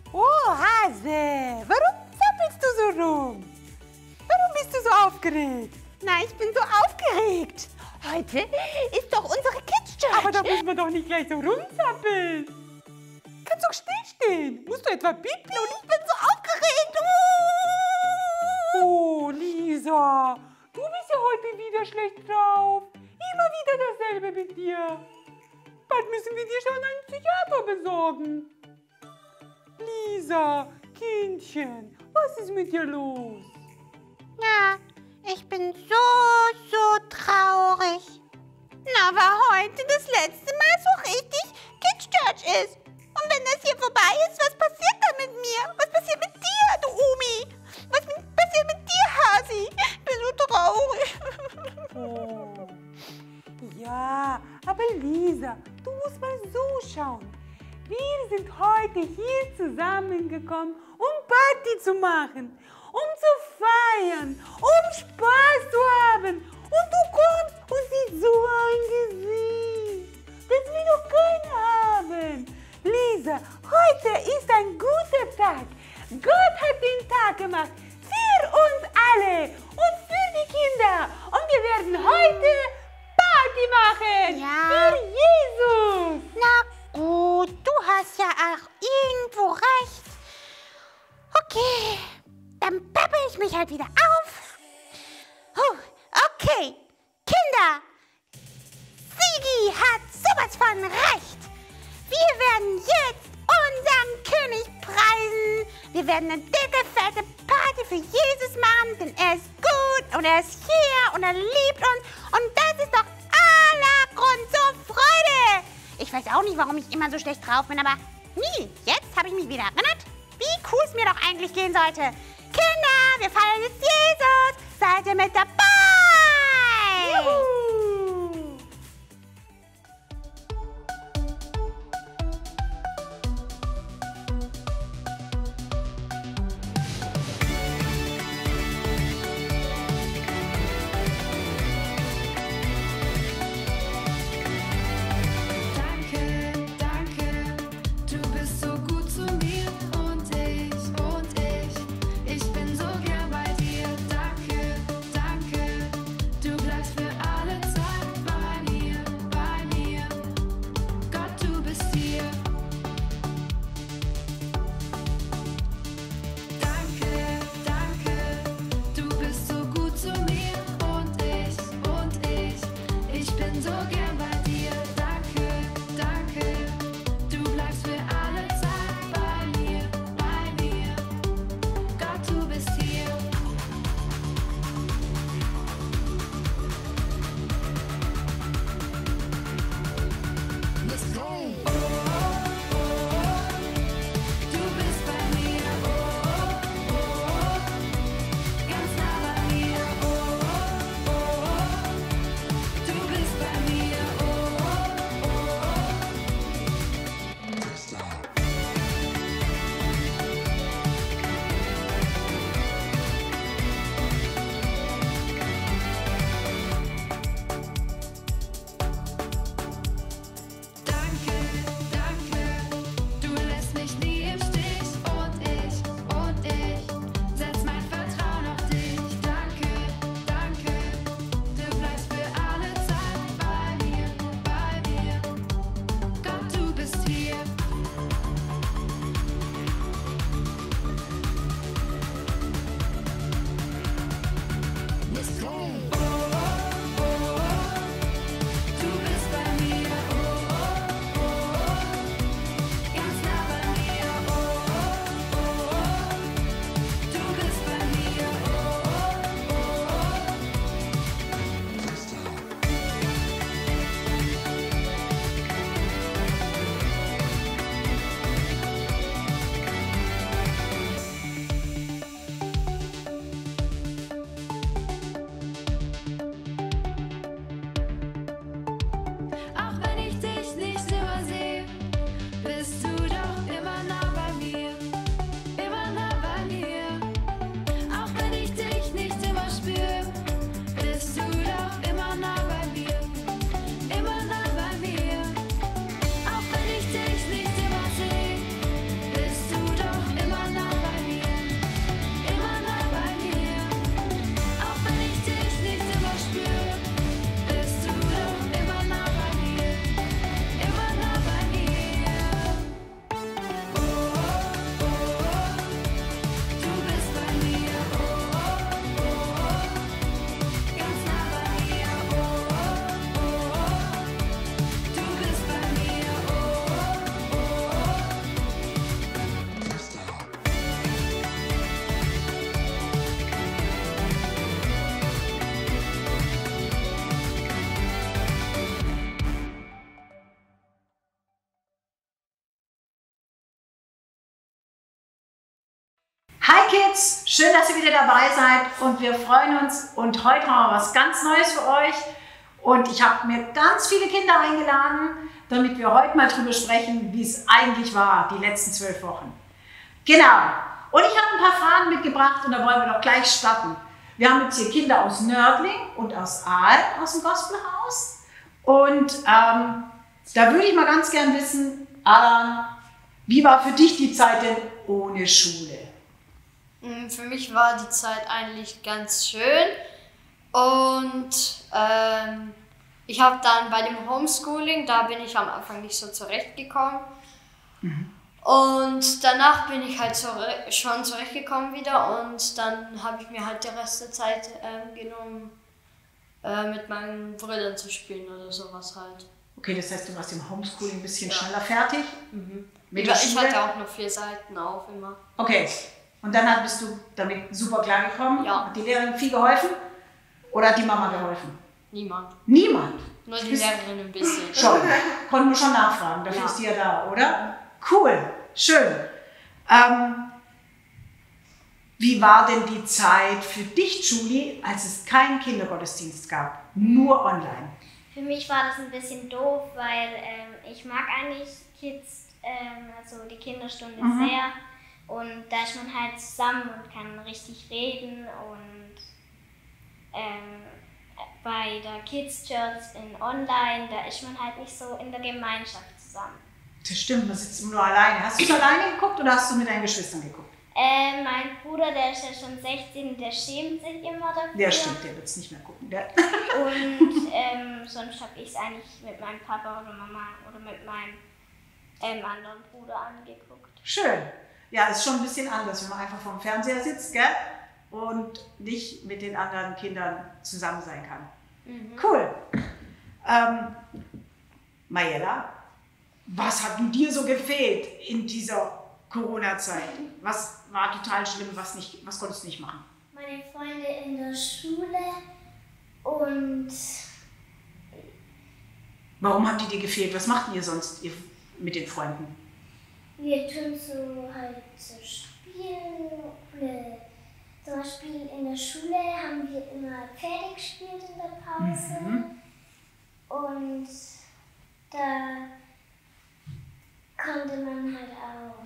Oh, Hase, warum zappelst du so rum? Warum bist du so aufgeregt? Na, ich bin so aufgeregt. Heute ist doch unsere Kids Church. Aber da müssen wir doch nicht gleich so rumzappeln. Kannst doch stillstehen. Musst du etwa piepeln? Und ich bin so aufgeregt. Oh, Lisa, du bist ja heute wieder schlecht drauf. Immer wieder dasselbe mit dir. Bald müssen wir dir schon einen Psychiater besorgen. Lisa, Kindchen, was ist mit dir los? Ja, ich bin so traurig. Na, weil heute das letzte Mal so richtig Kids Church ist. Und wenn das hier vorbei ist, was passiert dann mit mir? Was passiert mit dir, du Omi? Was passiert mit dir, Hasi? Ich bin so traurig. Oh. Ja, aber Lisa, du musst mal so schauen. Wir sind heute hier zusammengekommen, um Party zu machen, um zu feiern, um Spaß zu haben. Und du kommst und siehst so ein Gesicht. Das will doch keiner haben. Lisa, heute ist ein guter Tag. Gott hat den Tag gemacht für uns alle und für die Kinder. Und wir werden heute Party machen Ja. für Jesus. Na gut, du hast ja auch irgendwo recht. Okay, dann peppel ich mich halt wieder auf. Okay, Kinder, Sigi hat sowas von recht. Wir werden jetzt unseren König preisen. Wir werden eine dicke, fette Party für Jesus machen, denn er ist gut und er ist hier und er liebt uns. Und das ist doch aller Grund zur Freude. Ich weiß auch nicht, warum ich immer so schlecht drauf bin, aber jetzt habe ich mich wieder erinnert, wie cool es mir doch eigentlich gehen sollte. Kinder, wir feiern jetzt Jesus. Seid ihr mit dabei? Juhu. Ich bin so gern bei dir. Danke, du bleibst für alle Zeit bei mir. Gott, du bist hier. Danke, du bist so gut zu mir und ich bin so gern bei dir. Danke, du bleibst für alle Zeit bei mir. Gott, du bist hier. Let's go. Du bist bei mir. Ganz nah bei mir. Du bist bei mir. Hi Kids, schön, dass ihr wieder dabei seid und wir freuen uns und heute haben wir was ganz Neues für euch und ich habe mir ganz viele Kinder eingeladen, damit wir heute mal drüber sprechen, wie es eigentlich war, die letzten 12 Wochen. Genau, und ich habe ein paar Fragen mitgebracht und da wollen wir doch gleich starten. Wir haben jetzt hier Kinder aus Nördling und aus Aal aus dem Gospelhaus und da würde ich mal ganz gern wissen, Alan, wie war für dich die Zeit denn ohne Schule? Für mich war die Zeit eigentlich ganz schön und ich habe dann bei dem Homeschooling, da bin ich am Anfang nicht so zurechtgekommen und danach bin ich halt schon zurechtgekommen wieder und dann habe ich mir halt den Rest der Zeit genommen, mit meinen Brüdern zu spielen oder sowas halt. Okay, das heißt, du warst im Homeschooling ein bisschen schneller fertig? Ich hatte auch nur 4 Seiten auf immer. Okay. Und dann bist du damit super klar gekommen? Ja. Hat die Lehrerin viel geholfen? Oder hat die Mama geholfen? Niemand. Niemand? Nur die Lehrerin ein bisschen. Schon. Konnten wir schon nachfragen. Dafür ist die ja da, oder? Cool. Schön. Wie war denn die Zeit für dich, Julie, als es keinen Kindergottesdienst gab? Nur online. Für mich war das ein bisschen doof, weil ich mag eigentlich Kids, also die Kinderstunde sehr. Und da ist man halt zusammen und kann richtig reden und bei der Kids Church in Online, da ist man halt nicht so in der Gemeinschaft zusammen. Das stimmt, man sitzt immer nur alleine. Hast du es alleine geguckt oder hast du mit deinen Geschwistern geguckt? Mein Bruder, der ist ja schon 16, der schämt sich immer dafür. Ja, stimmt, der wird es nicht mehr gucken. Der. Und sonst habe ich es eigentlich mit meinem Papa oder Mama oder mit meinem anderen Bruder angeguckt. Schön. Ja, ist schon ein bisschen anders, wenn man einfach vorm Fernseher sitzt, gell? Und nicht mit den anderen Kindern zusammen sein kann. Cool. Mayella, was hat denn dir so gefehlt in dieser Corona-Zeit? Was war total schlimm, was konntest du nicht machen? Meine Freunde in der Schule und Warum haben die dir gefehlt? Was macht ihr sonst mit den Freunden? wir tun so halt so Spiele. Zum Beispiel in der Schule haben wir immer Pferde gespielt in der Pause. Und da konnte man halt auch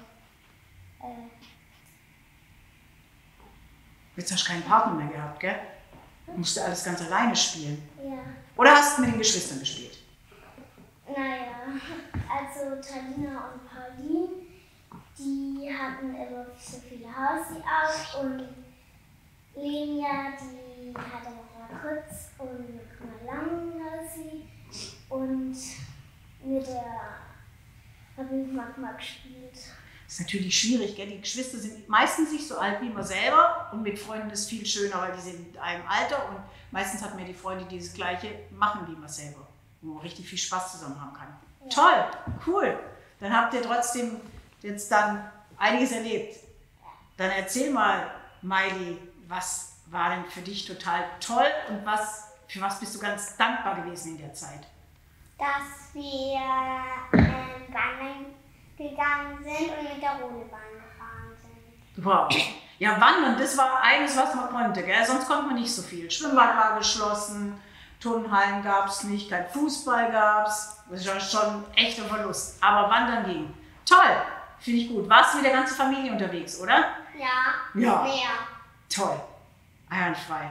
Jetzt hast du keinen Partner mehr gehabt, gell? Du musst alles ganz alleine spielen. ja. Oder hast du mit den Geschwistern gespielt? Naja, also Talina und Pauline, die hatten immer so viele Hausi auf und Lenia, die hatte mal kurz und mal lang Hausi und mit der habe ich manchmal gespielt. Das ist natürlich schwierig, gell? Die Geschwister sind meistens nicht so alt wie man selber und mit Freunden ist es viel schöner, weil die sind in einem Alter und meistens hat man die Freunde, die das Gleiche machen wie man selber, wo man richtig viel Spaß zusammen haben kann. Ja. Toll, cool. Dann habt ihr trotzdem jetzt dann einiges erlebt. Dann erzähl mal, Maili, was war denn für dich total toll und für was bist du ganz dankbar gewesen in der Zeit? Dass wir wandern gegangen sind und mit der Rodelbahn gefahren sind. Wow. Ja, Wandern, das war eines, was man konnte, gell? Sonst konnte man nicht so viel. Schwimmbad war geschlossen, Turnhallen gab es nicht, kein Fußball gab es. Das war schon ein echter Verlust. Aber Wandern ging. Toll, finde ich gut. Warst du mit der ganzen Familie unterwegs, oder? Ja, Ja. mehr. Toll, einwandfrei.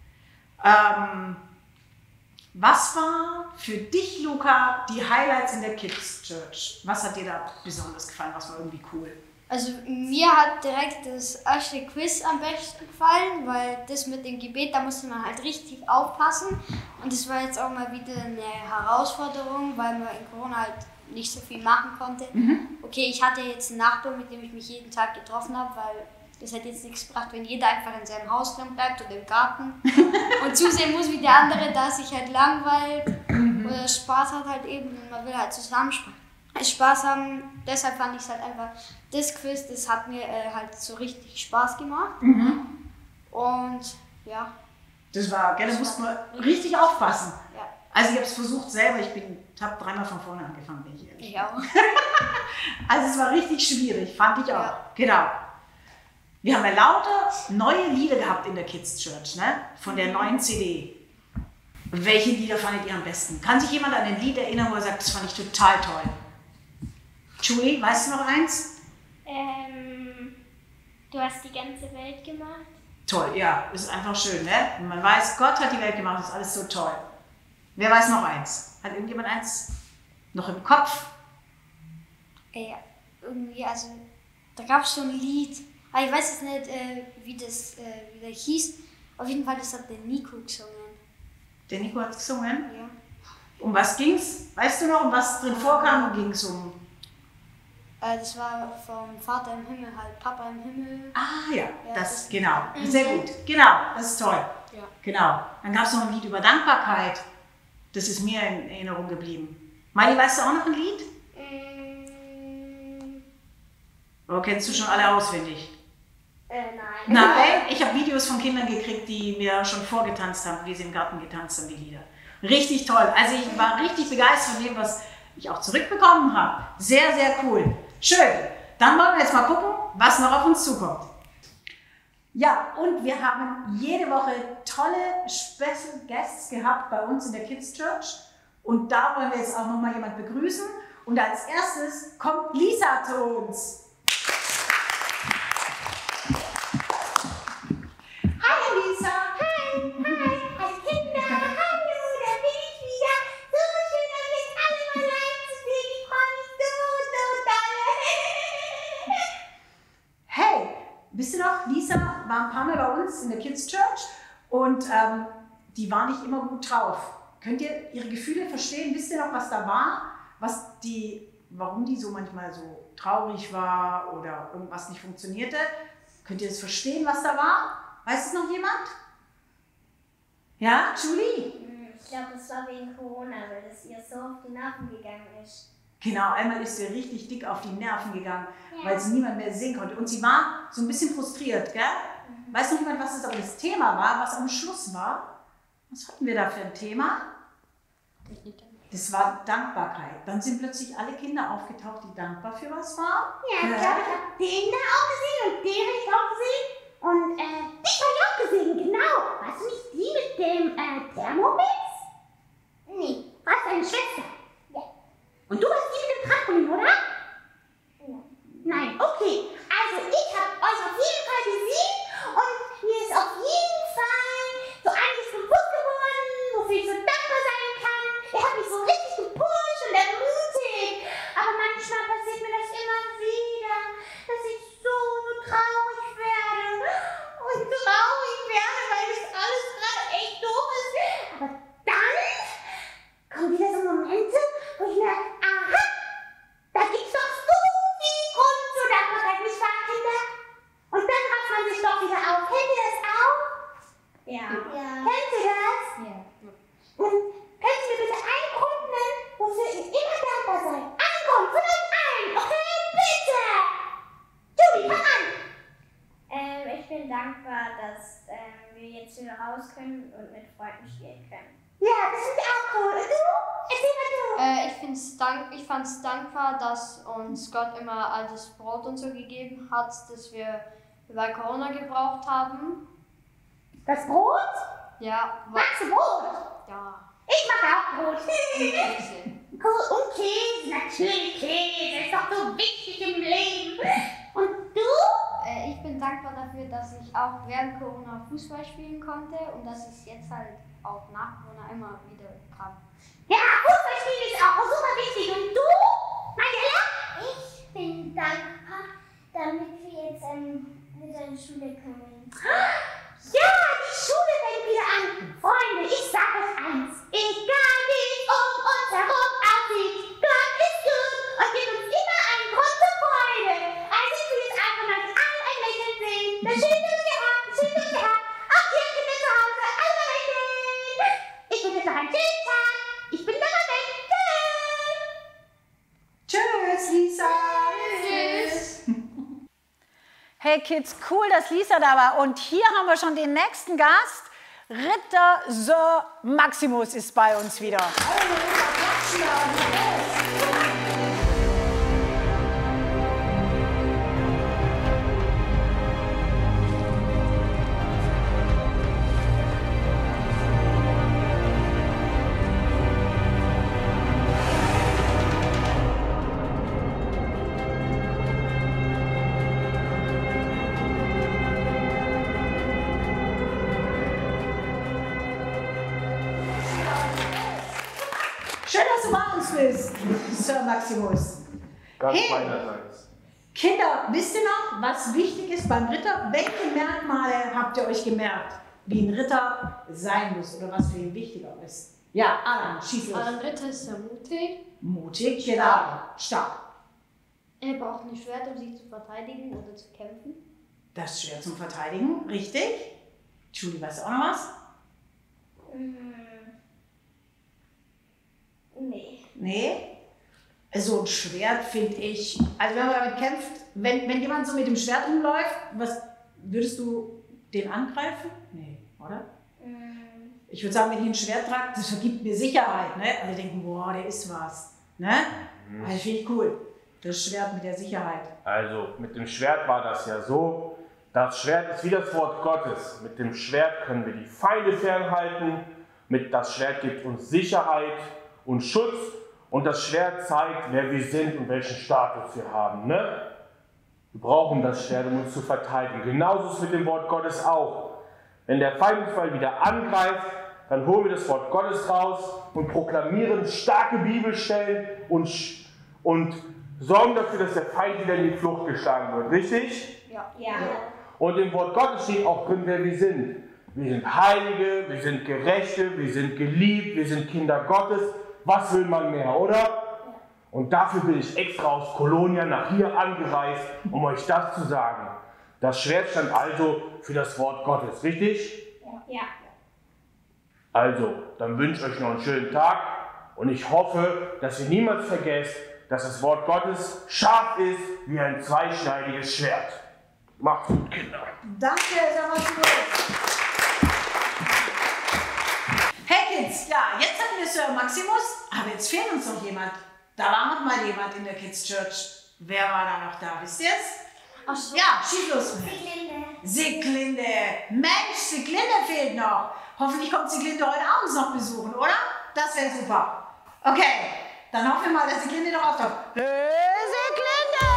Was war für dich, Luca, die Highlights in der Kids Church? Was hat dir da besonders gefallen? Was war irgendwie cool? Also mir hat direkt das erste Quiz am besten gefallen, weil das mit dem Gebet, da musste man halt richtig aufpassen. Und das war jetzt auch mal wieder eine Herausforderung, weil man in Corona halt nicht so viel machen konnte. Okay, ich hatte jetzt einen Nachbarn, mit dem ich mich jeden Tag getroffen habe, weil das hat jetzt nichts gebracht, wenn jeder einfach in seinem Haus drin bleibt oder im Garten und zusehen muss, wie der andere da sich halt langweilt oder Spaß hat halt eben und man will halt zusammen Spaß haben. Deshalb fand ich es halt einfach, das Quiz, das hat mir halt so richtig Spaß gemacht. Und ja. Das war, gell, da musste man richtig aufpassen. Ja. Also ich habe es versucht selber, ich habe 3-mal von vorne angefangen, bin ich ehrlich. Ich auch. Also es war richtig schwierig, fand ich auch. Ja. Genau. Wir haben ja lauter neue Lieder gehabt in der Kids Church, ne? Von der neuen CD. Welche Lieder fandet ihr am besten? Kann sich jemand an ein Lied erinnern, wo er sagt, das fand ich total toll? Julie, weißt du noch eins? Du hast die ganze Welt gemacht. Toll, ja, ist einfach schön, ne? Und man weiß, Gott hat die Welt gemacht, ist alles so toll. Wer weiß noch eins? Hat irgendjemand eins noch im Kopf? Ja, irgendwie, also, da gab es so ein Lied, aber ich weiß jetzt nicht, wie das hieß. Auf jeden Fall, das hat der Nico gesungen. Der Nico hat gesungen? Ja. Um was ging's? Weißt du noch, um was drin vorkam? Ging es um? Das war vom Vater im Himmel, halt Papa im Himmel. Ah ja, Ja, das genau. Sehr gut. Genau, das ist toll. Ja. Genau. Dann gab es noch ein Lied über Dankbarkeit. Das ist mir in Erinnerung geblieben. Miley, weißt du auch noch ein Lied? Oder kennst du schon alle auswendig? Nein. Nein, ich habe Videos von Kindern gekriegt, die mir schon vorgetanzt haben, wie sie im Garten getanzt haben, die Lieder. Richtig toll. Also ich war richtig begeistert von dem, was ich auch zurückbekommen habe. Sehr, sehr cool. Schön. Dann wollen wir jetzt mal gucken, was noch auf uns zukommt. Ja, und wir haben jede Woche tolle Special Guests gehabt bei uns in der Kids Church. Und da wollen wir jetzt auch noch mal jemanden begrüßen. Und als erstes kommt Lisa zu uns. Hallo Lisa. Hi, Kinder, hallo, da bin ich wieder. So schön, euch jetzt alle mal live zu sehen. Ich freue mich so doll. Hey, wisst ihr noch, Lisa war ein paar Mal bei uns in der Kids Church und die war nicht immer gut drauf. Könnt ihr ihre Gefühle verstehen? Wisst ihr noch, was da war? Warum die so manchmal so traurig war oder irgendwas nicht funktionierte? Könnt ihr das verstehen, was da war? Weiß es noch jemand? Ja, Julie? Ich glaube, das war wegen Corona, weil das ihr so auf die Nerven gegangen ist. Genau, einmal ist sie richtig dick auf die Nerven gegangen, weil sie niemand mehr sehen konnte. Und sie war so ein bisschen frustriert, gell? Weiß noch jemand, was das aber das Thema war, was am Schluss war? Was hatten wir da für ein Thema? Das war Dankbarkeit. Dann sind plötzlich alle Kinder aufgetaucht, die dankbar für was waren. Ja, ich glaube, ich habe den da auch gesehen und den habe ich auch gesehen. Und dich habe ich auch gesehen, genau. Warst du nicht die mit dem Thermomix? Nee, warst deine Schwester? Ja. Und du warst die mit dem Trampolin, oder? Ja. Nein, okay. Also ich habe euch auf jeden Fall gesehen und mir ist auf jeden Fall so einiges bewusst geworden, wofür ich so dankbar sein kann. Ihr habt mich so richtig gepusht und ermutigt. Aber manchmal passiert mir das immer wieder, dass ich so traurig werde. Und traurig werde, weil das alles gerade echt doof ist. Aber dann kommen wieder so Momente, wo ich merke, aha, da gibt's doch so viel Grund zur Dankbarkeit, nicht wahr, Kinder? Und dann rafft man sich doch wieder auf. Kennt ihr das auch? Ja. Kennt ihr das? Ja. Und könnt ihr mir bitte einen Grund nennen, wofür ihr immer dankbar seid? Einen Grund, von euch allen, okay? Bitte! Julie, fang an! Ich bin dankbar, dass wir jetzt wieder raus können und mit Freunden spielen können. Ja, das finde ich auch cool. Und du? Erzähl mal du. Ich fand es dankbar, dass uns Gott immer altes Brot und so gegeben hat, das wir bei Corona gebraucht haben. Das Brot? Ja, Magst du Brot? ja. Ich mag auch Brot. Käse. Und Käse, natürlich Käse. Ist doch so wichtig im Leben. Und du? Ich bin dankbar dafür, dass ich auch während Corona Fußball spielen konnte und dass ich es jetzt halt auch nach Corona immer wieder kann. Ja, Fußball spielen ist auch super wichtig. Und du? Mariella? Ich bin dankbar, damit wir jetzt wieder in die Schule können. Ja, die Schule fängt wieder an. Freunde, ich sag euch eins. Egal wie es um uns herum aussieht, Gott ist gut und gibt uns immer einen Grund zur Freude. Also ich will jetzt einfach mal alle ein Lächeln sehen. Das Schöne, was ihr habt, das Schöne, was ihr habt. Auch ihr Kinder zu Hause, alle mal lächeln. Ich wünsche euch noch einen schönen Tag. Ich bin dann mal weg. Tschüss, Lisa. Tschüss. Hey Kids, cool, dass Lisa da war. Und hier haben wir schon den nächsten Gast. Ritter Sir Maximus ist bei uns wieder. was du machen willst, Sir Maximus. Ganz Hey. meinerseits. Kinder, wisst ihr noch, was wichtig ist beim Ritter? Welche Merkmale habt ihr euch gemerkt, wie ein Ritter sein muss oder was für ihn wichtiger ist? Ja, Alan, schieß los. Ein Ritter ist sehr mutig. Mutig, genau. Stark. Er braucht ein Schwert, um sich zu verteidigen oder zu kämpfen. Das ist schwer zum Verteidigen, richtig? Julie, weißt du auch noch was? Nee. Nee? So ein Schwert finde ich, also wenn man damit kämpft, wenn jemand so mit dem Schwert rumläuft, was würdest du den angreifen? Nee, oder? Ich würde sagen, wenn ich ein Schwert trage, das vergibt mir Sicherheit. Ne? Alle denken, boah, der ist was. Ne? Also finde ich cool. Das Schwert mit der Sicherheit. Also mit dem Schwert war das ja so, das Schwert ist wie das Wort Gottes. Mit dem Schwert können wir die Feinde fernhalten, das Schwert gibt uns Sicherheit und Schutz und das Schwert zeigt, wer wir sind und welchen Status wir haben. Ne? Wir brauchen das Schwert, um uns zu verteidigen. Genauso ist es mit dem Wort Gottes auch. Wenn der Feind uns mal wieder angreift, dann holen wir das Wort Gottes raus und proklamieren starke Bibelstellen und sorgen dafür, dass der Feind wieder in die Flucht geschlagen wird. Richtig? Ja. Und im Wort Gottes steht auch drin, wer wir sind. Wir sind Heilige, wir sind Gerechte, wir sind geliebt, wir sind Kinder Gottes. Was will man mehr, oder? Und dafür bin ich extra aus Kolonia nach hier angereist, um euch das zu sagen. Das Schwert stand also für das Wort Gottes, richtig? Ja. Also, dann wünsche ich euch noch einen schönen Tag und ich hoffe, dass ihr niemals vergesst, dass das Wort Gottes scharf ist wie ein zweischneidiges Schwert. Macht's gut, Kinder. Danke, Sir Maximus. Hey Kids, ja, jetzt hatten wir Sir Maximus, aber jetzt fehlt uns noch jemand. Da war noch mal jemand in der Kids Church. Wer war da noch da, wisst ihr es? Ach so. Ja, schieß los. Sieglinde. Sieglinde. Mensch, Sieglinde fehlt noch. Hoffentlich kommt Sieglinde heute abends noch besuchen, oder? Das wäre super. Okay, dann hoffen wir mal, dass Sieglinde noch auftaucht. Sieglinde!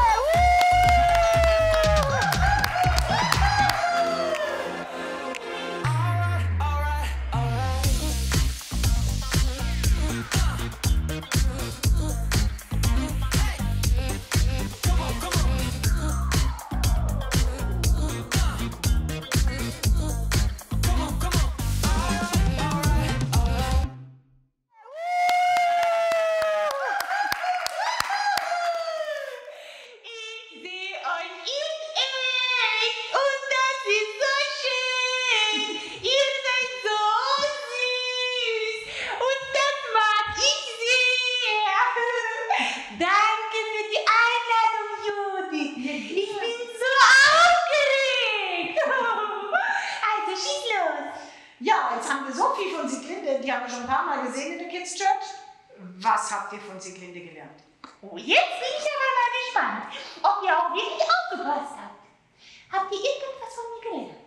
Ja, jetzt haben wir so viel von Sieglinde, die haben wir schon ein paar Mal gesehen in der Kids Church. Was habt ihr von Sieglinde gelernt? Oh, jetzt bin ich aber mal gespannt, ob ihr auch wirklich aufgepasst habt. Habt ihr irgendwas von mir gelernt?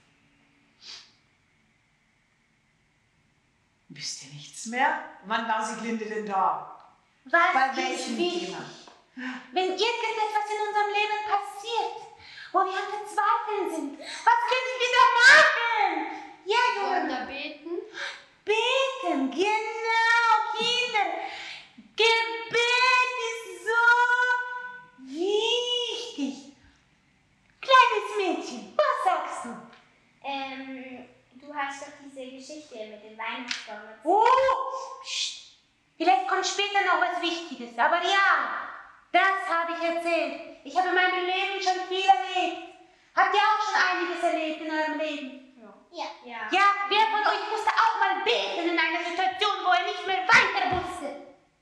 Wisst ihr nichts mehr? Wann war Sieglinde denn da? Was Bei ist welchem wichtig? Thema? Wenn irgendetwas in unserem Leben passiert, wo wir am Verzweifeln sind, was können wir da machen? Ja, Wollen Junge. da beten? Beten, genau, Kinder. Gebet ist so wichtig. Kleines Mädchen, was sagst du? Du hast doch diese Geschichte mit dem Weihnachtsbaum erzählt. Oh, pst. Vielleicht kommt später noch was Wichtiges, aber ja, das habe ich erzählt. Ich habe in meinem Leben schon viel erlebt. Habt ihr auch schon einiges erlebt in eurem Leben? Ja. Ja, wer von euch musste auch mal beten in einer Situation, wo er nicht mehr weiter wusste?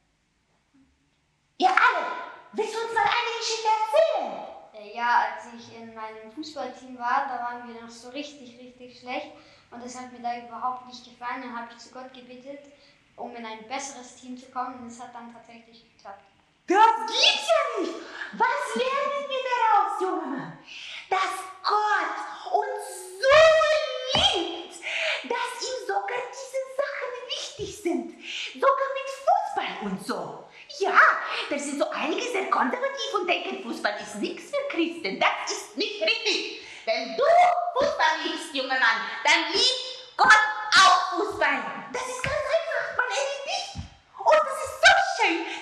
Ihr alle, willst du uns mal eine Geschichte erzählen? Ja, als ich in meinem Fußballteam war, da waren wir noch so richtig schlecht und das hat mir da überhaupt nicht gefallen. Dann habe ich zu Gott gebetet, um in ein besseres Team zu kommen und es hat dann tatsächlich geklappt. Das gibt's ja nicht! Was lernen wir daraus, Junge Mann? Dass Gott uns so liebt, dass ihm sogar diese Sachen wichtig sind. Sogar mit Fußball und so. Ja, da sind so einige sehr konservativ und denken, Fußball ist nichts für Christen. Das ist nicht richtig. Wenn du Fußball liebst, junger Mann, dann liebt Gott auch Fußball. Das ist ganz einfach. Man liebt dich. Und das ist so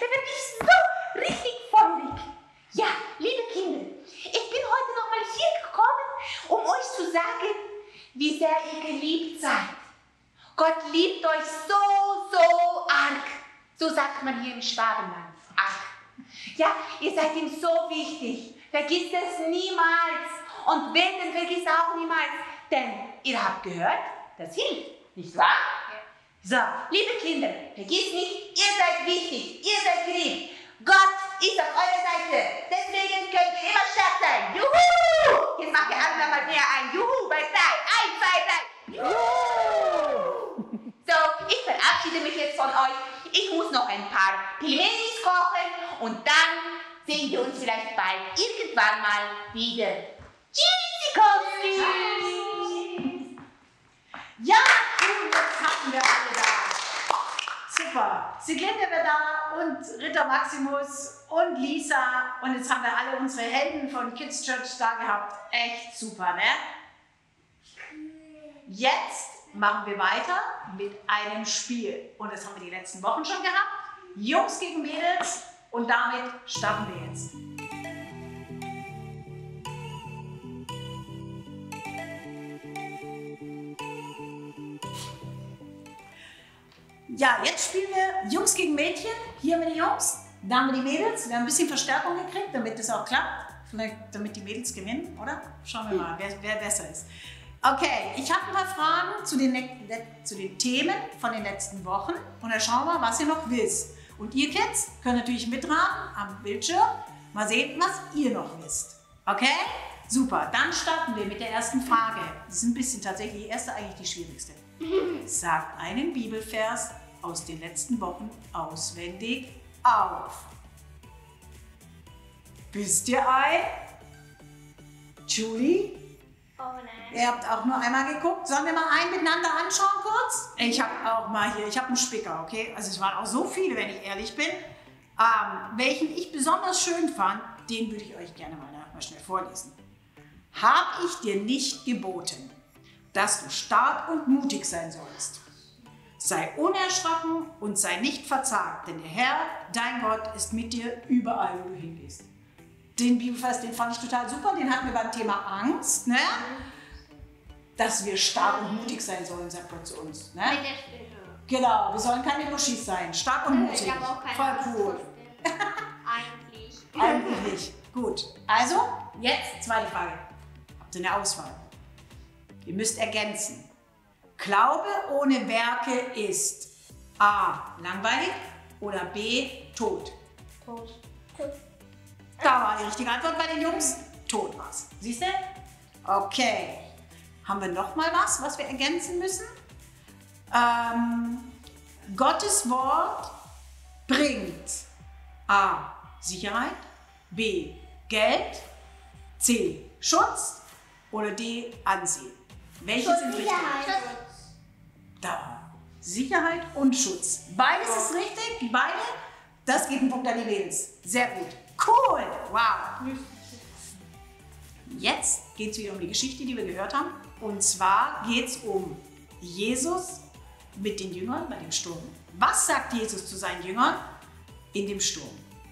Da werde ich so richtig feurig. Ja, liebe Kinder, ich bin heute nochmal hier gekommen, um euch zu sagen, wie sehr ihr geliebt seid. Gott liebt euch so arg. So sagt man hier im Schwabenland. Arg. Ja, ihr seid ihm so wichtig. Vergisst es niemals. Und beten vergisst auch niemals. Denn ihr habt gehört, das hilft, nicht wahr? So, liebe Kinder, vergisst nicht, ihr seid wichtig, ihr seid geliebt. Gott ist auf eurer Seite. Deswegen könnt ihr immer stark sein. Juhu! Jetzt macht ihr alle nochmal mehr ein. Juhu bei 3. 1, 2, 3. Juhu! So, ich verabschiede mich jetzt von euch. Ich muss noch ein paar Pilmenis kochen und dann sehen wir uns vielleicht bald irgendwann mal wieder. Tschüssikowski! Ja, cool, jetzt hatten wir alle da. Super. Siglinde wäre da und Ritter Maximus und Lisa. Und jetzt haben wir alle unsere Helden von Kids Church da gehabt. Echt super, ne? Jetzt machen wir weiter mit einem Spiel. Und das haben wir die letzten Wochen schon gehabt. Jungs gegen Mädels. Und damit starten wir jetzt. Ja, jetzt spielen wir Jungs gegen Mädchen. Hier haben wir die Jungs, da haben wir die Mädels. Wir haben ein bisschen Verstärkung gekriegt, damit es auch klappt. Vielleicht damit die Mädels gewinnen, oder? Schauen wir mal, wer besser ist. Okay, ich habe ein paar Fragen zu den Themen von den letzten Wochen. Und dann schauen wir mal, was ihr noch wisst. Und ihr Kids könnt natürlich mitraten am Bildschirm. Mal sehen, was ihr noch wisst. Okay? Super, dann starten wir mit der ersten Frage. Das ist ein bisschen tatsächlich die erste, eigentlich die schwierigste. Sagt einen Bibelvers aus den letzten Wochen auswendig auf. Wisst ihr ein? Julie? Oh nein. Ihr habt auch nur einmal geguckt. Sollen wir mal einen miteinander anschauen kurz? Ich habe auch mal hier, ich habe einen Spicker, okay? Also es waren auch so viele, wenn ich ehrlich bin. Welchen ich besonders schön fand, den würde ich euch gerne mal schnell vorlesen. Hab ich dir nicht geboten, dass du stark und mutig sein sollst? Sei unerschrocken und sei nicht verzagt, denn der Herr, dein Gott, ist mit dir überall, wo du hingehst. Den Bibelvers, den fand ich total super, den hatten wir beim Thema Angst, ne? Dass wir stark und mutig sein sollen, sagt Gott zu uns. Ne? Mit der Spinne. Genau, wir sollen keine Luschis sein, stark und mutig. Ich habe auch keine Voll Angst cool. vor Spinnen. Eigentlich. Eigentlich nicht. Gut, also jetzt zweite Frage. Habt ihr eine Auswahl? Ihr müsst ergänzen. Glaube ohne Werke ist A. langweilig oder B. tot. Tot. Da war die richtige Antwort bei den Jungs. Tot war's. Siehst du? Okay. Haben wir noch mal was wir ergänzen müssen? Gottes Wort bringt A. Sicherheit, B. Geld, C. Schutz oder D. Ansehen. Welche sind richtig? Da. Sicherheit und Schutz. Beides ist richtig. Beide. Das gibt einen Punkt an die Mädels. Sehr gut. Cool. Wow. Jetzt geht es wieder um die Geschichte, die wir gehört haben. Und zwar geht es um Jesus mit den Jüngern bei dem Sturm. Was sagt Jesus zu seinen Jüngern in dem Sturm?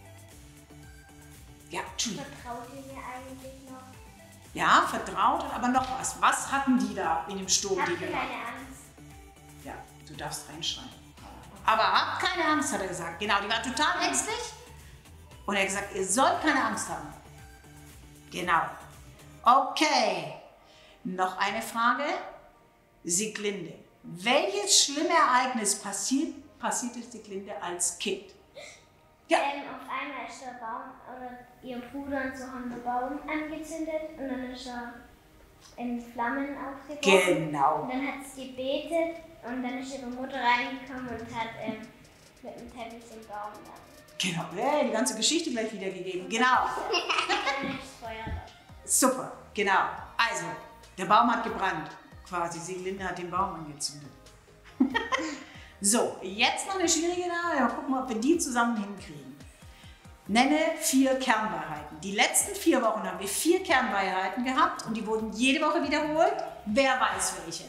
Ja, Julie. Vertraut ihr mir eigentlich noch? Ja, vertraut, aber noch was. Was hatten die da in dem Sturm? Habt Die ihr Jünger? keine Angst? Ja, du darfst reinschreien. Aber habt keine Angst, hat er gesagt. Genau, die war total ängstlich. Und er hat gesagt, ihr sollt keine Angst haben. Genau. Okay. Noch eine Frage. Sieglinde. Welches schlimme Ereignis passierte Sieglinde als Kind? Ja. Auf einmal ist der Baum, oder ihr Bruder und so haben den Baum angezündet und dann ist er in Flammen aufgebrochen. Genau. Und dann hat es gebetet und dann ist ihre Mutter reingekommen und hat mit dem Teppich den Baum dann. Genau. Ja, die ganze Geschichte gleich wiedergegeben. Genau. Dann ist das Feuer da. Super. Genau. Also, der Baum hat gebrannt. Quasi, Sieglinde hat den Baum angezündet. So, jetzt noch eine schwierige Frage. Mal gucken, ob wir die zusammen hinkriegen. Nenne 4 Kernwahrheiten. Die letzten 4 Wochen haben wir 4 Kernwahrheiten gehabt und die wurden jede Woche wiederholt. Wer weiß welche?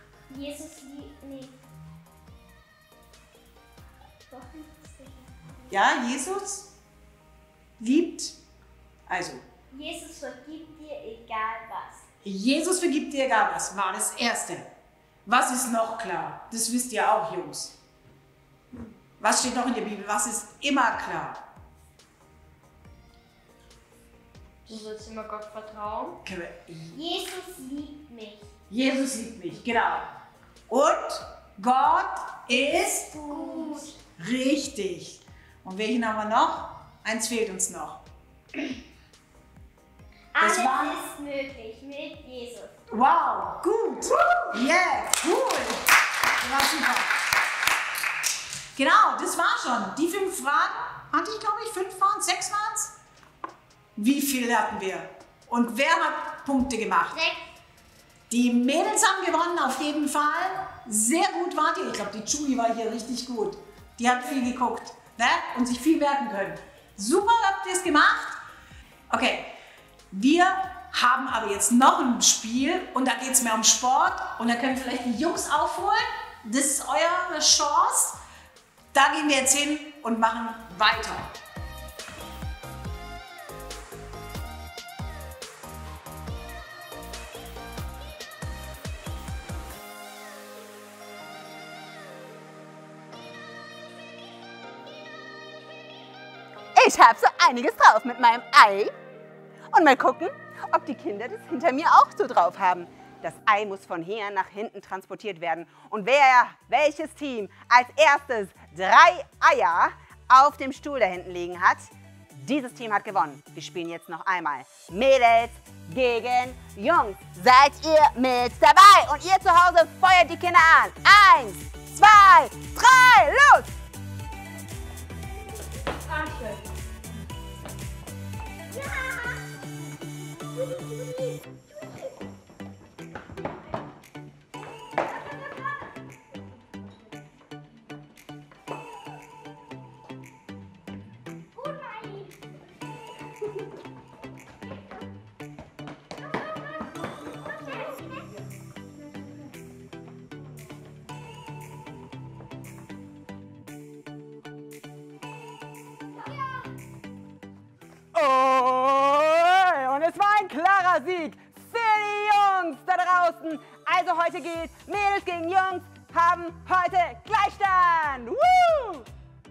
Jesus liebt. Nee. Ja, Jesus liebt, also. Jesus vergibt dir egal was. Jesus vergibt dir egal was, war das Erste. Was ist noch klar? Das wisst ihr auch, Jungs. Was steht noch in der Bibel? Was ist immer klar? Du sollst immer Gott vertrauen. Jesus liebt mich. Jesus liebt mich, genau. Und Gott ist Gut. richtig. Und welchen haben wir noch? Eins fehlt uns noch. Alles war- ist möglich mit Jesus. Wow, gut. Yeah, cool. Das war super. Genau, das war schon. Die 5 Fragen hatte ich, glaube ich, 5 waren es, 6 waren es. Wie viel hatten wir? Und wer hat Punkte gemacht? 6. Die Mädels haben gewonnen, auf jeden Fall. Sehr gut wart ihr. Ich glaube, die Julie war hier richtig gut. Die hat viel geguckt, ne? Und sich viel merken können. Super habt ihr es gemacht. Okay, wir haben aber jetzt noch ein Spiel und da geht es mehr um Sport und da können vielleicht die Jungs aufholen. Das ist eure Chance. Da gehen wir jetzt hin und machen weiter. Ich habe so einiges drauf mit meinem Ei. Und mal gucken, ob die Kinder das hinter mir auch so drauf haben. Das Ei muss von hier nach hinten transportiert werden. Und welches Team als erstes 3 Eier auf dem Stuhl da hinten liegen hat, dieses Team hat gewonnen. Wir spielen jetzt noch einmal Mädels gegen Jungs. Seid ihr mit dabei? Und ihr zu Hause feuert die Kinder an. 1, 2, 3, los! Oh, und es war ein klarer Sieg für die Jungs da draußen. Also heute gilt, Mädels gegen Jungs haben heute Gleichstand. Woo!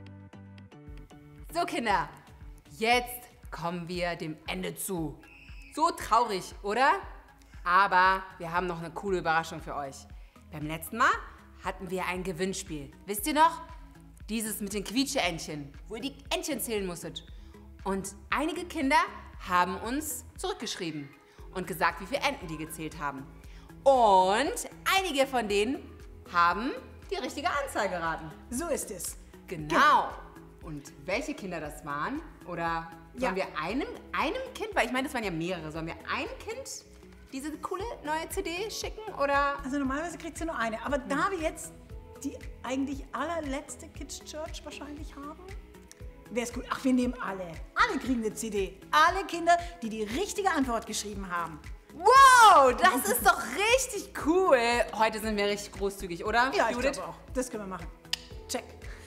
So Kinder, jetzt kommen wir dem Ende zu. So traurig, oder? Aber wir haben noch eine coole Überraschung für euch. Beim letzten Mal hatten wir ein Gewinnspiel. Wisst ihr noch? Dieses mit den Quietsche-Entchen, wo ihr die Entchen zählen musstet. Und einige Kinder haben uns zurückgeschrieben und gesagt, wie viele Enten die gezählt haben. Und einige von denen haben die richtige Anzahl geraten. So ist es. Genau. Und welche Kinder das waren? Oder sollen wir einem Kind, weil ich meine, das waren ja mehrere, sollen wir einem Kind diese coole neue CD schicken? Oder? Also normalerweise kriegt sie nur eine. Aber da wir jetzt die eigentlich allerletzte Kids Church wahrscheinlich haben, wäre es gut. Ach, wir nehmen alle. Alle kriegen eine CD. Alle Kinder, die die richtige Antwort geschrieben haben. Wow, das ist doch richtig cool. Heute sind wir richtig großzügig, oder? Ja, ich Judith? glaube auch. Das können wir machen. Check.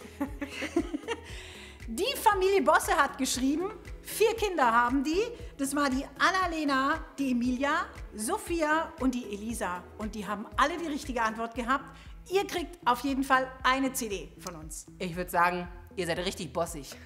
Die Familie Bosse hat geschrieben, 4 Kinder haben die. Das war die Annalena, die Emilia, Sophia und die Elisa. Und die haben alle die richtige Antwort gehabt. Ihr kriegt auf jeden Fall eine CD von uns. Ich würde sagen, ihr seid richtig bossig.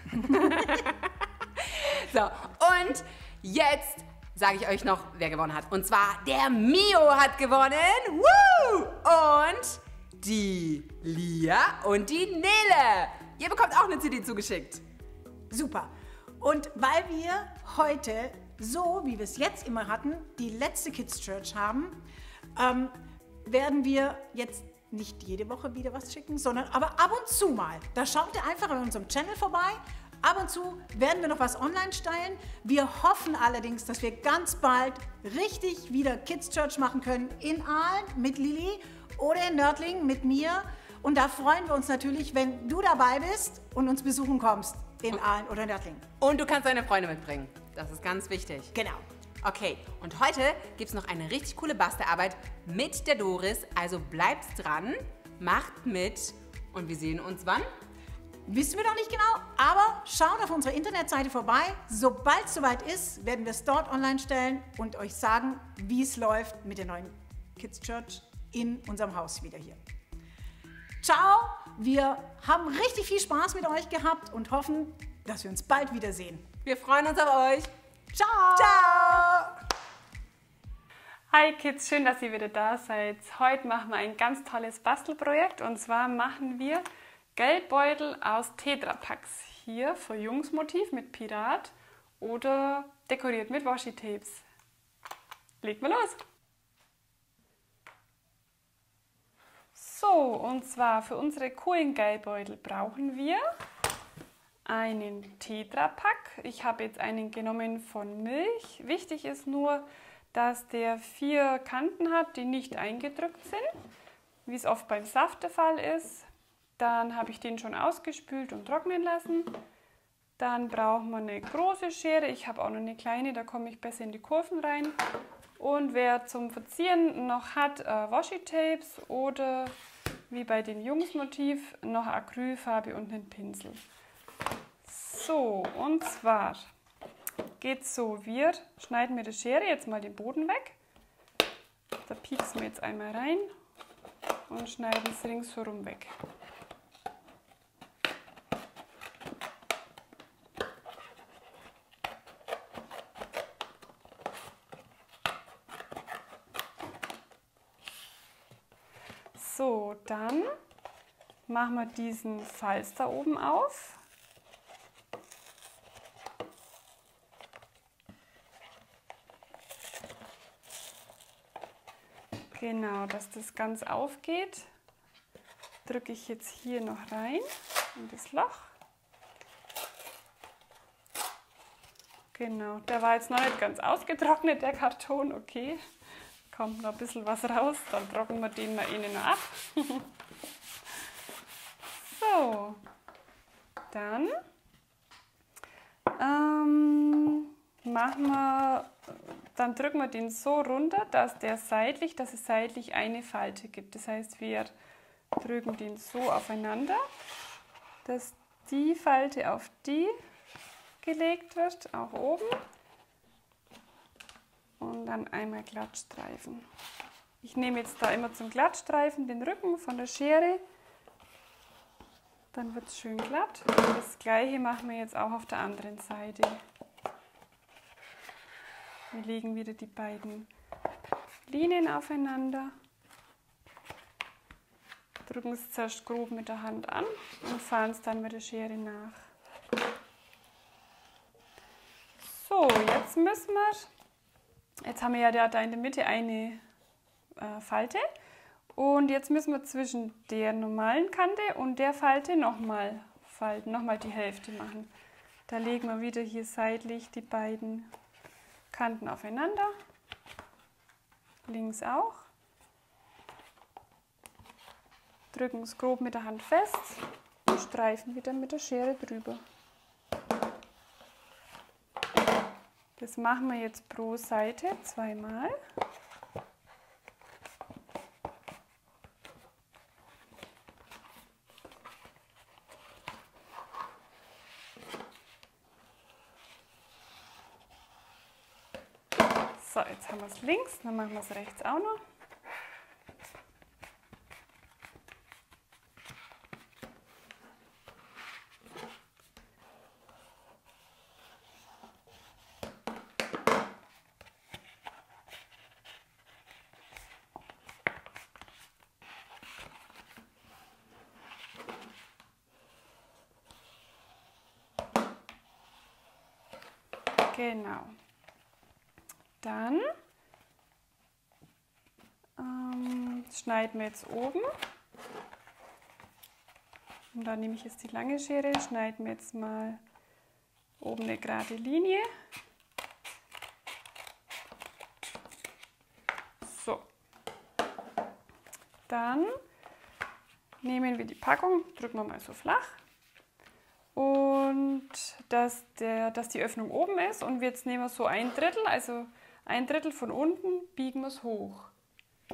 So, und jetzt sage ich euch noch, wer gewonnen hat. Und zwar der Mio hat gewonnen. Woo! Und die Lia und die Nele. Ihr bekommt auch eine CD zugeschickt. Super. Und weil wir heute, so wie wir es jetzt immer hatten, die letzte Kids Church haben, werden wir jetzt nicht jede Woche wieder was schicken, sondern aber ab und zu mal. Da schaut ihr einfach auf unserem Channel vorbei. Ab und zu werden wir noch was online stellen. Wir hoffen allerdings, dass wir ganz bald richtig wieder Kids Church machen können in Aalen mit Lilly oder in Nördlingen mit mir. Und da freuen wir uns natürlich, wenn du dabei bist und uns besuchen kommst in Aalen oder Nördlingen. Und du kannst deine Freunde mitbringen. Das ist ganz wichtig. Genau. Okay, und heute gibt es noch eine richtig coole Bastelarbeit mit der Doris. Also bleibt dran, macht mit und wir sehen uns wann? wissen wir noch nicht genau, aber schaut auf unserer Internetseite vorbei. Sobald es soweit ist, werden wir es dort online stellen und euch sagen, wie es läuft mit der neuen Kids Church in unserem Haus wieder hier. Ciao, wir haben richtig viel Spaß mit euch gehabt und hoffen, dass wir uns bald wiedersehen. Wir freuen uns auf euch. Ciao! Ciao! Hi Kids, schön, dass ihr wieder da seid. Heute machen wir ein ganz tolles Bastelprojekt und zwar machen wir Geldbeutel aus Tetrapacks. Hier für Jungsmotiv mit Pirat oder dekoriert mit Washi-Tapes. Legt mal los! So, und zwar für unsere coolen Geldbeutel brauchen wir einen Tetrapack. Ich habe jetzt einen genommen von Milch. Wichtig ist nur, dass der 4 Kanten hat, die nicht eingedrückt sind, wie es oft beim Saft der Fall ist. Dann habe ich den schon ausgespült und trocknen lassen. Dann brauchen wir eine große Schere. Ich habe auch noch eine kleine, da komme ich besser in die Kurven rein. Und wer zum Verzieren noch hat, Washi-Tapes oder wie bei dem Jungsmotiv noch Acrylfarbe und einen Pinsel. So, und zwar geht es so, wir schneiden mit der Schere jetzt mal den Boden weg. Da pieksen wir jetzt einmal rein und schneiden es ringsherum weg. So, dann machen wir diesen Falz da oben auf. Genau, dass das ganz aufgeht, drücke ich jetzt hier noch rein in das Loch. Genau, der war jetzt noch nicht ganz ausgetrocknet, der Karton, okay. Kommt noch ein bisschen was raus, dann trocknen wir den mal innen noch ab. So, dann dann drücken wir den so runter, dass es seitlich eine Falte gibt. Das heißt, wir drücken den so aufeinander, dass die Falte auf die gelegt wird, auch oben. Und dann einmal Glattstreifen. Ich nehme jetzt da immer zum Glattstreifen den Rücken von der Schere. Dann wird es schön glatt. Und das gleiche machen wir jetzt auch auf der anderen Seite. Wir legen wieder die beiden Linien aufeinander. Drücken es zuerst grob mit der Hand an und fahren es dann mit der Schere nach. So, jetzt haben wir ja da in der Mitte eine Falte und jetzt müssen wir zwischen der normalen Kante und der Falte nochmal falten, nochmal die Hälfte machen. Da legen wir wieder hier seitlich die beiden Kanten aufeinander, links auch, drücken es grob mit der Hand fest und streifen wieder mit der Schere drüber. Das machen wir jetzt pro Seite zweimal. So, jetzt haben wir es links, dann machen wir es rechts auch noch. Genau. Dann schneiden wir jetzt oben. Und dann nehme ich jetzt die lange Schere, schneiden wir jetzt mal oben eine gerade Linie. So. Dann nehmen wir die Packung, drücken wir mal so flach. Und dass die Öffnung oben ist und jetzt nehmen wir so 1/3, also 1/3 von unten biegen wir es hoch.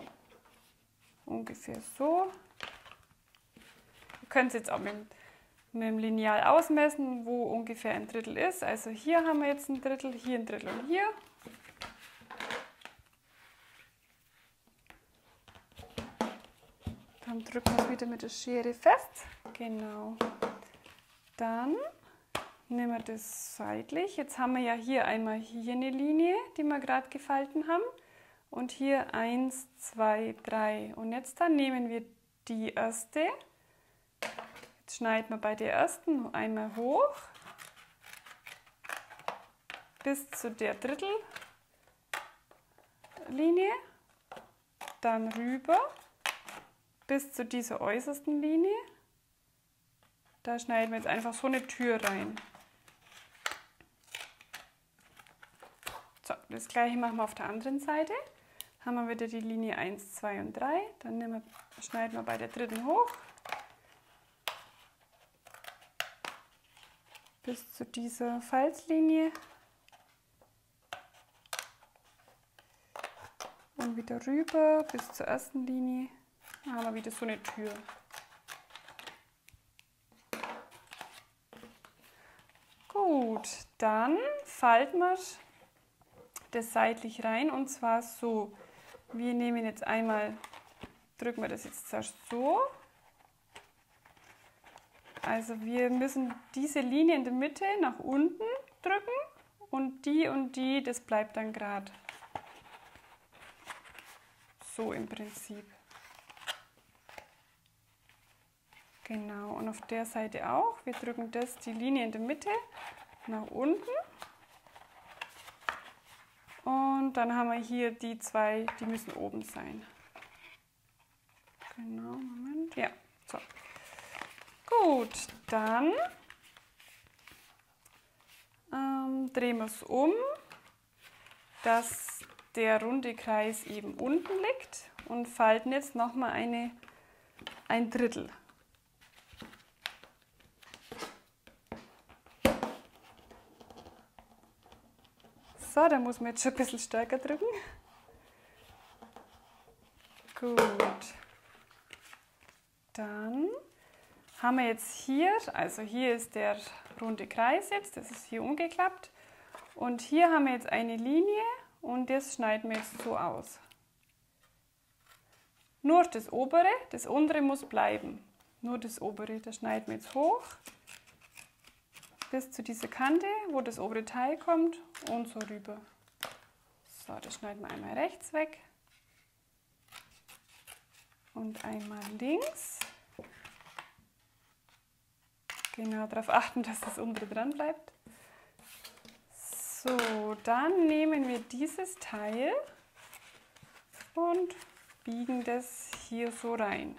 Ungefähr so. Ihr könnt es jetzt auch mit mit dem Lineal ausmessen, wo ungefähr ein Drittel ist. Also hier haben wir jetzt ein Drittel, hier ein Drittel und hier. Dann drücken wir es wieder mit der Schere fest. Genau. Dann nehmen wir das seitlich. Jetzt haben wir ja hier einmal hier eine Linie, die wir gerade gefalten haben. Und hier 1, 2, 3. Und jetzt dann nehmen wir die erste. Jetzt schneiden wir bei der ersten einmal hoch bis zu der Drittellinie, dann rüber bis zu dieser äußersten Linie. Da schneiden wir jetzt einfach so eine Tür rein. So, das gleiche machen wir auf der anderen Seite. Haben wir wieder die Linie 1, 2 und 3. Dann schneiden wir bei der dritten hoch bis zu dieser Falzlinie und wieder rüber bis zur ersten Linie. Dann haben wir wieder so eine Tür. Gut, dann falten wir das seitlich rein und zwar so. Wir nehmen jetzt einmal, drücken wir das jetzt zuerst so. Also wir müssen diese Linie in der Mitte nach unten drücken und die, das bleibt dann gerade. So im Prinzip. Genau, und auf der Seite auch. Wir drücken die Linie in der Mitte nach unten. Und dann haben wir hier die zwei, die müssen oben sein. Genau, Moment. Ja, so. Gut, dann drehen wir es um, dass der runde Kreis eben unten liegt und falten jetzt nochmal ein Drittel. So, da muss man jetzt schon ein bisschen stärker drücken. Gut. Dann haben wir jetzt hier, also hier ist der runde Kreis jetzt, das ist hier umgeklappt. Und hier haben wir jetzt eine Linie und das schneiden wir jetzt so aus. Nur das obere, das untere muss bleiben. Nur das obere, das schneiden wir jetzt hoch. Bis zu dieser Kante, wo das obere Teil kommt und so rüber. So, das schneiden wir einmal rechts weg und einmal links. Genau, darauf achten, dass das untere dran bleibt. So, dann nehmen wir dieses Teil und biegen das hier so rein.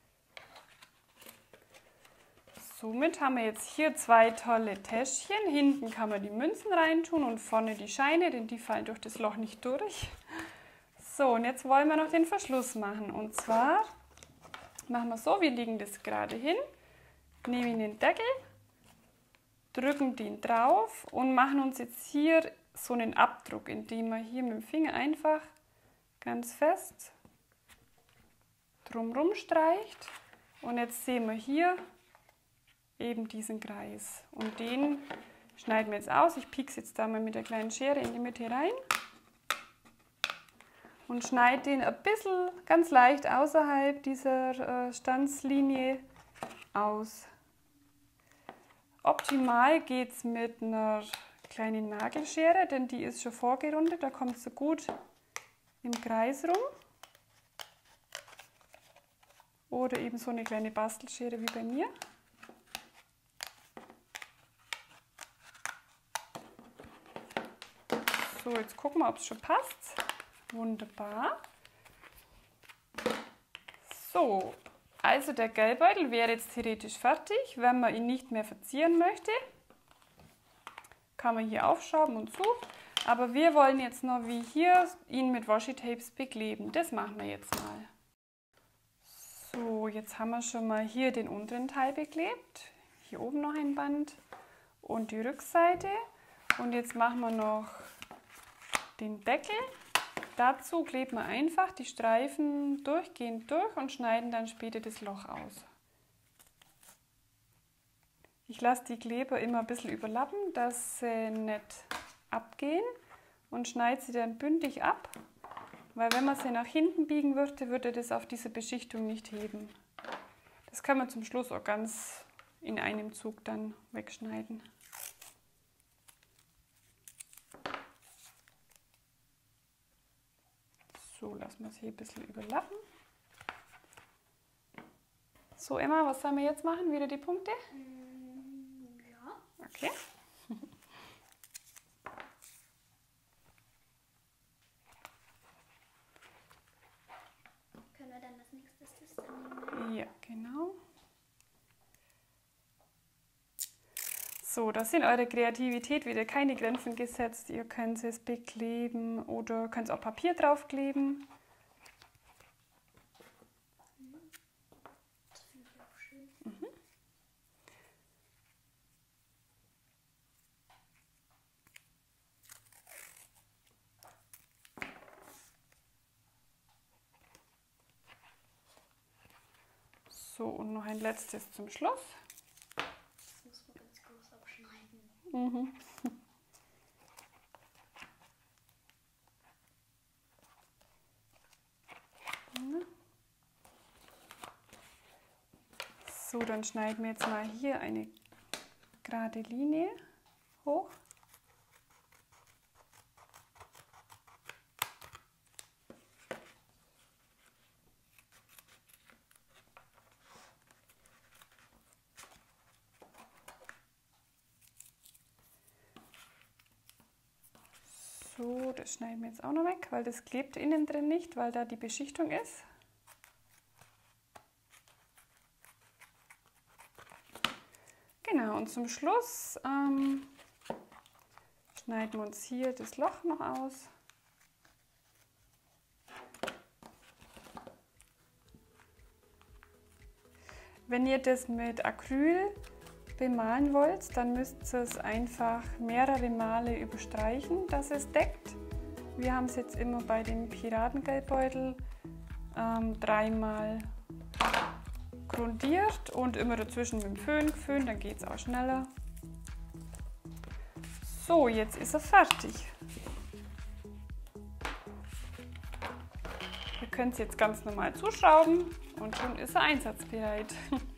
Somit haben wir jetzt hier zwei tolle Täschchen. Hinten kann man die Münzen reintun und vorne die Scheine, denn die fallen durch das Loch nicht durch. So, und jetzt wollen wir noch den Verschluss machen. Und zwar machen wir so, wir legen das gerade hin, nehmen den Deckel, drücken den drauf und machen uns jetzt hier so einen Abdruck, indem wir hier mit dem Finger einfach ganz fest drumherum streicht. Und jetzt sehen wir hier eben diesen Kreis und den schneiden wir jetzt aus. Ich piekse jetzt da mal mit der kleinen Schere in die Mitte rein und schneide den ein bisschen ganz leicht außerhalb dieser Stanzlinie aus. Optimal geht es mit einer kleinen Nagelschere, denn die ist schon vorgerundet, da kommt es so gut im Kreis rum. Oder eben so eine kleine Bastelschere wie bei mir. So, jetzt gucken wir, ob es schon passt. Wunderbar. So, also der Geldbeutel wäre jetzt theoretisch fertig. Wenn man ihn nicht mehr verzieren möchte, kann man hier aufschrauben und zu. Aber wir wollen jetzt noch wie hier ihn mit Washi-Tapes bekleben. Das machen wir jetzt mal. So, jetzt haben wir schon mal hier den unteren Teil beklebt. Hier oben noch ein Band und die Rückseite. Und jetzt machen wir noch den Deckel. Dazu kleben wir einfach die Streifen durchgehend durch und schneiden dann später das Loch aus. Ich lasse die Kleber immer ein bisschen überlappen, dass sie nicht abgehen und schneide sie dann bündig ab, weil wenn man sie nach hinten biegen würde, würde das auf diese Beschichtung nicht heben. Das kann man zum Schluss auch ganz in einem Zug dann wegschneiden. So, lassen wir es hier ein bisschen überlappen. So, Emma, was sollen wir jetzt machen? Wieder die Punkte? Ja. Okay. Können wir dann als nächstes das dann nehmen? Ja, genau. So, da sind eure Kreativität wieder keine Grenzen gesetzt. Ihr könnt es bekleben oder könnt auch Papier draufkleben. Das finde ich auch schön. So, und noch ein letztes zum Schluss. Das muss man ganz groß abschneiden. So, dann schneiden wir jetzt mal hier eine gerade Linie hoch. So, das schneiden wir jetzt auch noch weg, weil das klebt innen drin nicht, weil da die Beschichtung ist. Genau, und zum Schluss schneiden wir uns hier das Loch noch aus. Wenn ihr das mit Acryl bemalen wollt, dann müsst ihr es einfach mehrere Male überstreichen, dass es deckt. Wir haben es jetzt immer bei dem Piratengeldbeutel 3-mal grundiert und immer dazwischen mit dem Föhn geföhnt, dann geht es auch schneller. So, jetzt ist er fertig. Ihr könnt es jetzt ganz normal zuschrauben und schon ist er einsatzbereit.